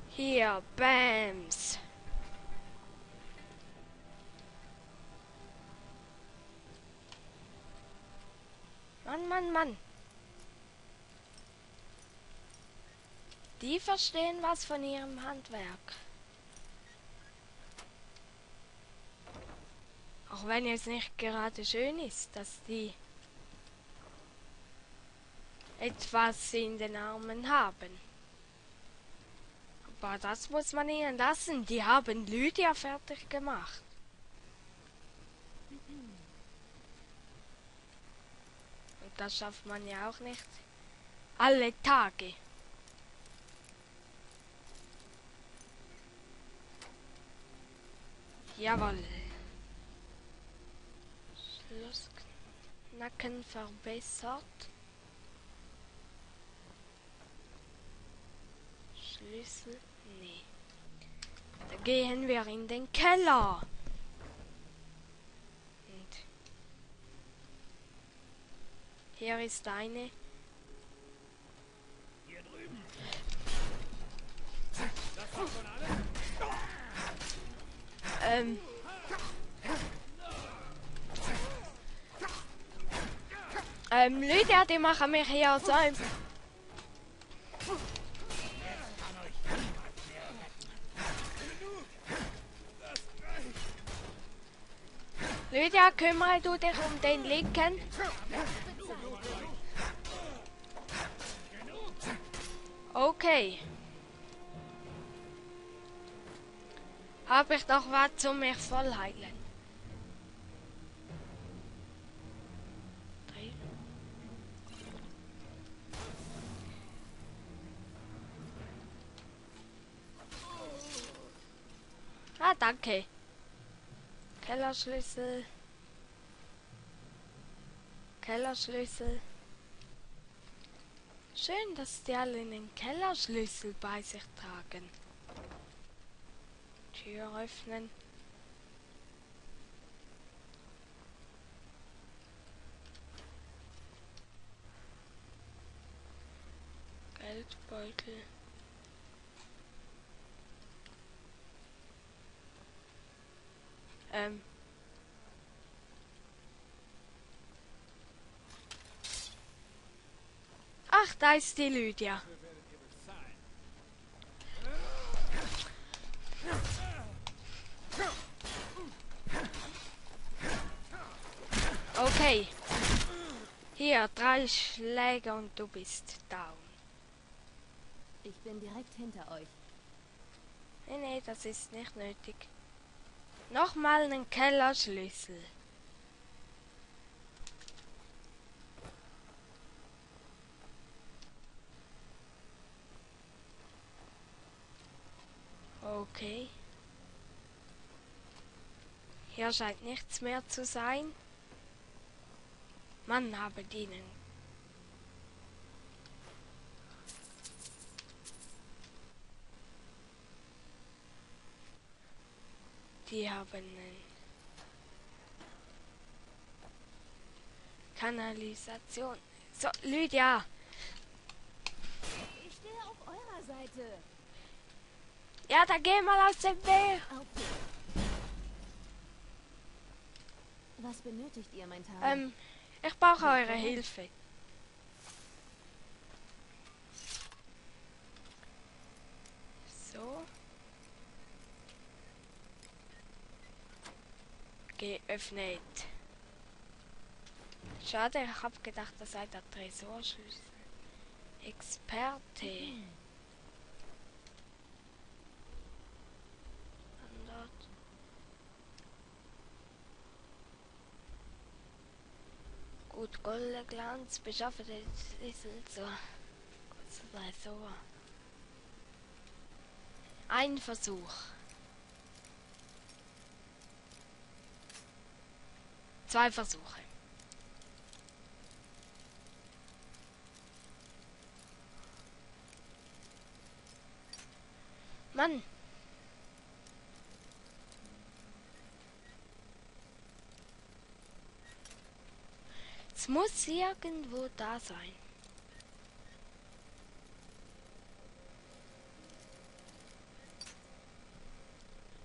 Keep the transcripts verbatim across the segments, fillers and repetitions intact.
Hier, Bams. Mann, Mann, Mann. Die verstehen was von ihrem Handwerk. Auch wenn es nicht gerade schön ist, dass die etwas in den Armen haben. Aber das muss man ihnen lassen. Die haben Lydia fertig gemacht. Und das schafft man ja auch nicht alle Tage. Jawohl. Schlussknacken verbessert. Schlüssel? Nee. Da gehen wir in den Keller. Und hier ist eine. Hier drüben. Das war von alle? Ähm. Ähm, Lydia, die machen mich hier so ein... Lydia, kümmere du dich um den Linken. Okay. Habe ich doch was zum mich voll heilen. Drei. Ah, danke. Kellerschlüssel. Kellerschlüssel. Schön, dass die alle einen Kellerschlüssel bei sich tragen. Tür öffnen. Geldbeutel. Ähm. Ach, da ist die Lydia. Okay. Hier, drei Schläge und du bist down. Ich bin direkt hinter euch. Nee, nee, das ist nicht nötig. Nochmal einen Kellerschlüssel. Okay. Hier scheint nichts mehr zu sein. Mann, habe dienen. Die haben einen Kanalisation. So, Lydia. Ich stehe auf eurer Seite. Ja, da geh mal aus dem Weg. Okay. Was benötigt ihr, mein Tag? Ähm, ich brauche eure Hilfe. So. Geöffnet. Schade, ich habe gedacht, das sei der Tresorschlüssel. Experte. Standard. Gut, Goldglanz, beschaffte Schlüssel zur Tresor. Ein Versuch. Zwei Versuche. Mann. Es muss irgendwo da sein.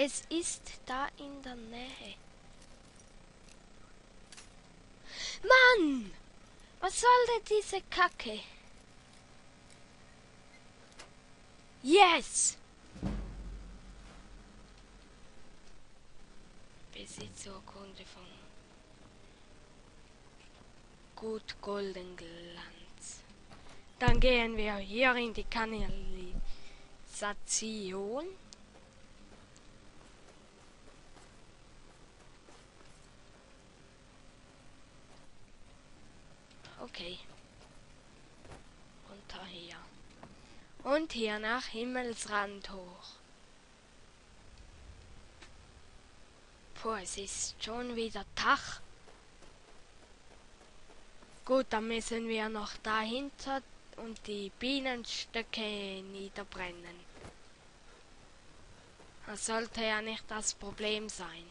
Es ist da in der Nähe. Mann! Was soll denn diese Kacke? Yes! Besitzurkunde von Gut Goldenglanz. Dann gehen wir hier in die Kanalisation. Okay. Runter hier. Und hier nach Himmelsrand hoch. Puh, es ist schon wieder Tag. Gut, dann müssen wir noch dahinter und die Bienenstöcke niederbrennen. Das sollte ja nicht das Problem sein.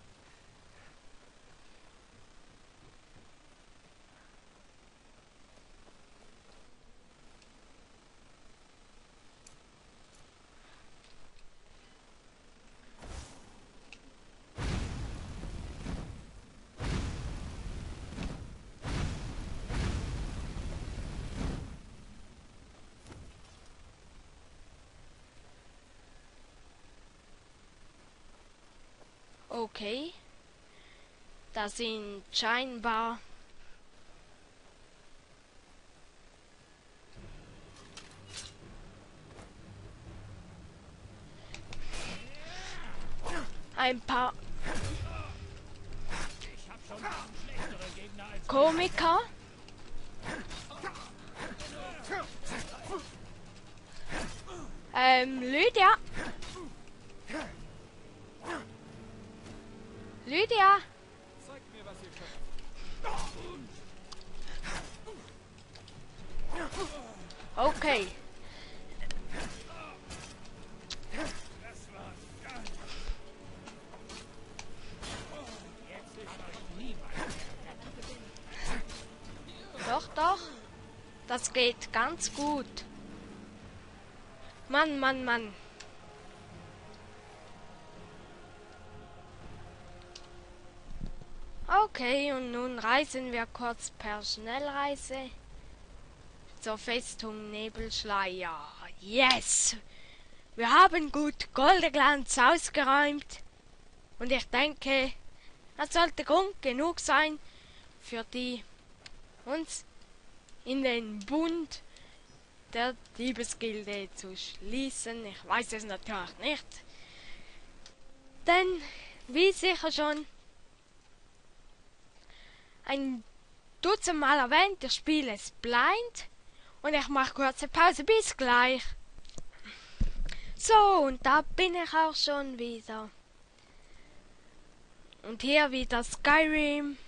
Okay, da sind scheinbar ein paar Komiker. Ähm, Lydia. Lydia! Zeig mir, was ihr könnt. Okay. Das war's. Jetzt ist euch niemand. Doch, doch. Das geht ganz gut. Mann, Mann, Mann. Okay, und nun reisen wir kurz per Schnellreise zur Festung Nebelschleier. Yes! Wir haben gut Goldenglanz ausgeräumt und ich denke, das sollte Grund genug sein, für die uns in den Bund der Diebesgilde zu schließen. Ich weiß es natürlich nicht, denn wie sicher schon ein Dutzend Mal erwähnt, das Spiel ist blind und ich mache kurze Pause, bis gleich. So, und da bin ich auch schon wieder. Und hier wieder Skyrim.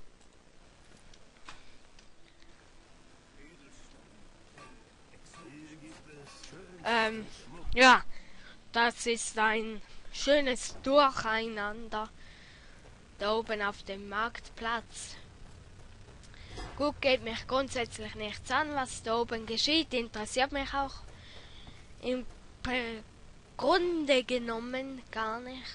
Ähm, ja, das ist ein schönes Durcheinander da oben auf dem Marktplatz. Gut, geht mich grundsätzlich nichts an, was da oben geschieht, interessiert mich auch im Grunde genommen gar nicht.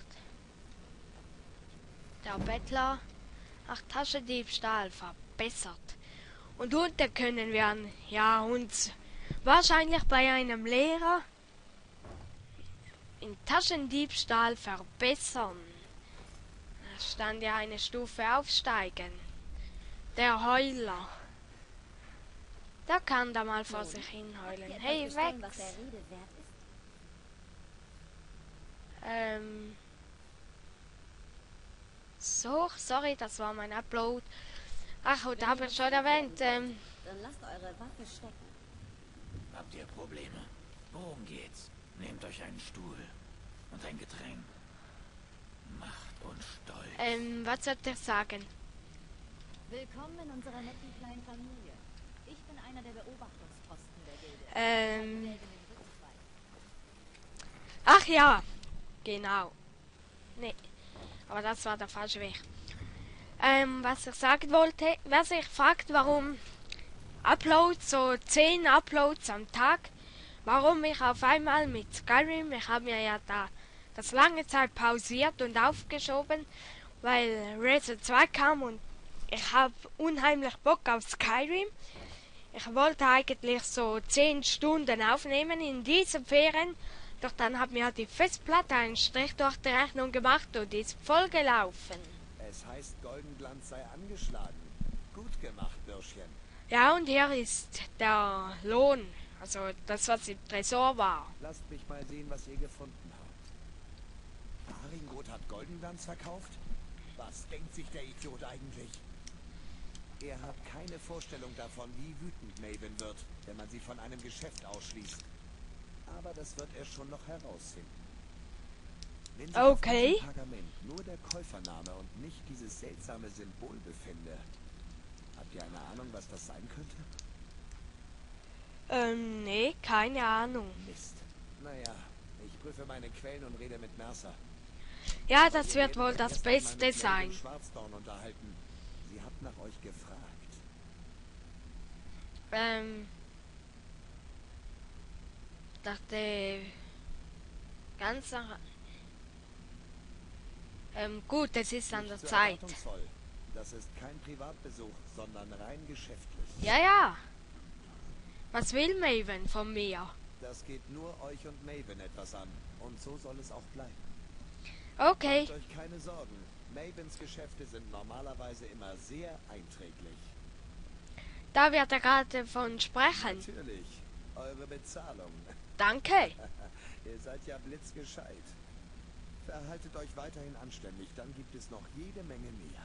Der Bettler, ach, Taschendiebstahl verbessert. Und unten können wir ja uns wahrscheinlich bei einem Lehrer in Taschendiebstahl verbessern. Da stand ja eine Stufe aufsteigen. Der Heuler. Der kann da mal vor sich hin heulen. Hey, weg! Ähm. So, sorry, das war mein Upload. Ach, und da habe ich schon erwähnt. Ähm, Dann lasst eure Waffe stecken. Habt ihr Probleme? Worum geht's? Nehmt euch einen Stuhl und ein Getränk. Macht uns stolz. ähm, was sollte ich sagen? Willkommen in unserer netten kleinen Familie. Ich bin einer der Beobachtungsposten der Gilde. Ähm. Ach ja, genau. Nee, aber das war der falsche Weg. Ähm, was ich sagen wollte, wer sich fragt, warum Uploads, so zehn Uploads am Tag, warum ich auf einmal mit Skyrim, ich habe mir ja da das lange Zeit pausiert und aufgeschoben, weil Resident zwei kam und ich habe unheimlich Bock auf Skyrim. Ich wollte eigentlich so zehn Stunden aufnehmen in diesen Ferien, doch dann hat mir die Festplatte einen Strich durch die Rechnung gemacht und ist voll gelaufen. Es heißt, Goldenglanz sei angeschlagen. Gut gemacht, Bürschchen. Ja, und hier ist der Lohn, also das, was im Tresor war. Lasst mich mal sehen, was ihr gefunden habt. Haringroth hat Goldenglanz verkauft? Was denkt sich der Idiot eigentlich? Er hat keine Vorstellung davon, wie wütend Maven wird, wenn man sie von einem Geschäft ausschließt. Aber das wird er schon noch herausfinden. Wenn sich Okay. auf diesem Pergament nur der Käufername und nicht dieses seltsame Symbol befinde, habt ihr eine Ahnung, was das sein könnte? Ähm, nee, keine Ahnung. Mist. Naja, ich prüfe meine Quellen und rede mit Mercer. Ja, das Wir wird werden wohl euch das erst einmal Beste mit sein. Maven Schwarzdorn unterhalten. Sie hat nach euch gefragt. Ähm, dachte, ganz nach, ähm, gut, es ist an der Nicht so Zeit. erwartungsvoll. Das ist kein Privatbesuch, sondern rein geschäftlich. Ja, ja. Was will Maven von mir? Das geht nur euch und Maven etwas an. Und so soll es auch bleiben. Okay, Macht euch keine Sorgen. Mavens Geschäfte sind normalerweise immer sehr einträglich. da wird er gerade von sprechen. Natürlich. Eure Bezahlung. Danke. Ihr seid ja blitzgescheit. Verhaltet euch weiterhin anständig, dann gibt es noch jede Menge mehr.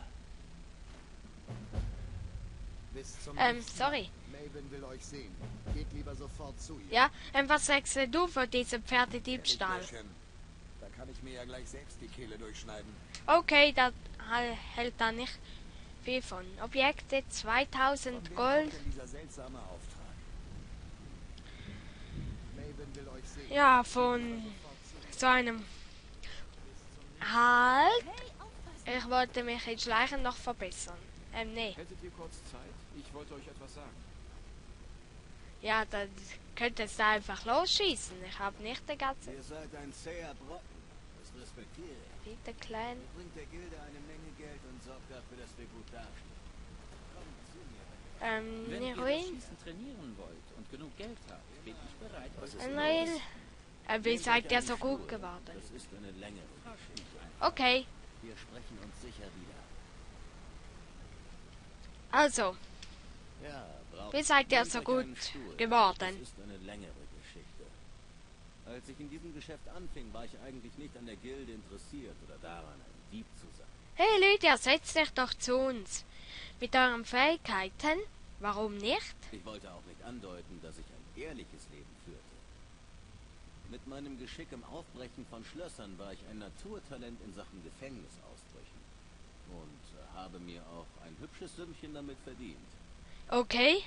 Bis zum Ähm, nächsten sorry. Mal. Maven will euch sehen. Geht lieber sofort zu ihr. Ja, ähm, was sagst du für diesen Pferdediebstahl? Ehrlich, da kann ich mir ja gleich selbst die Kehle durchschneiden. Okay, da hal- hält da nicht viel von. Objekte Von zweitausend wem Gold. kommt denn dieser seltsame Auftrag? Maven will euch sehen. Ja, von so einem. Halt! Ich wollte mich in Schleichen noch verbessern. Ähm, nee. Hättet ihr kurz Zeit? Ich wollte euch etwas sagen. Ja, dann könntest du einfach losschießen. Ich habe nicht die ganze. Ihr seid ein zäher Brocken. Das respektiere ich. Bitte klein. Ihr bringt der Gilde eine Menge Geld und sorgt dafür, dass wir gut dastehen. Kommt zu mir. Ähm, Wenn ihr das Neruin. Schießen trainieren wollt und genug Geld habt, bin ich bereit, euch zu Neruin. Äh, wie seid ihr so gut geworden? Das ist eine längere Geschichte. Okay, Wir sprechen uns sicher wieder. also, Ja, braucht wie seid ihr Nehmt so euch gut einen Stuhl. geworden? Das ist eine längere Geschichte. Als ich in diesem Geschäft anfing, war ich eigentlich nicht an der Gilde interessiert oder daran, ein Dieb zu sein. Hey Leute, setzt euch doch zu uns. Mit euren Fähigkeiten? Warum nicht? Ich wollte auch nicht andeuten, dass ich ein ehrliches Leben führte. Mit meinem Geschick im Aufbrechen von Schlössern war ich ein Naturtalent in Sachen Gefängnis ausbrechen. Und äh, habe mir auch ein hübsches Sümmchen damit verdient. Okay.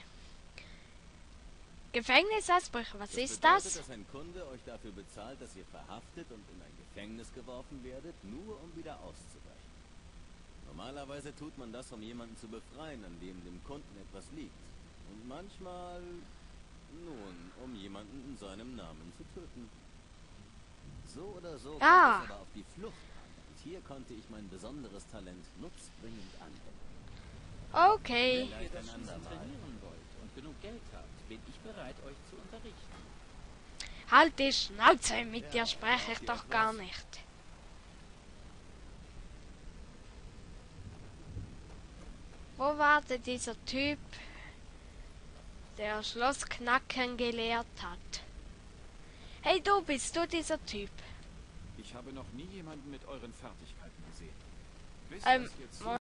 Gefängnisausbruch, was ist bedeutet, das? dass ein Kunde euch dafür bezahlt, dass ihr verhaftet und in ein Gefängnis geworfen werdet, nur um wieder auszubrechen. Normalerweise tut man das, um jemanden zu befreien, an dem dem Kunden etwas liegt. Und manchmal, nun, um jemanden in seinem Namen zu töten. So oder so Ah. kommt es aber auf die Flucht an. Und hier konnte ich mein besonderes Talent nutzbringend anwenden. Okay. Wenn ihr das Schießen trainieren wollt und genug Geld habt, bin ich bereit, euch zu unterrichten. Halt die Schnauze, mit dir spreche ich doch gar nicht. Wo war denn dieser Typ, der Schlossknacken gelehrt hat? Hey, du bist du dieser Typ? Ich habe noch nie jemanden mit euren Fertigkeiten gesehen. Wisst, Ähm, was ihr zu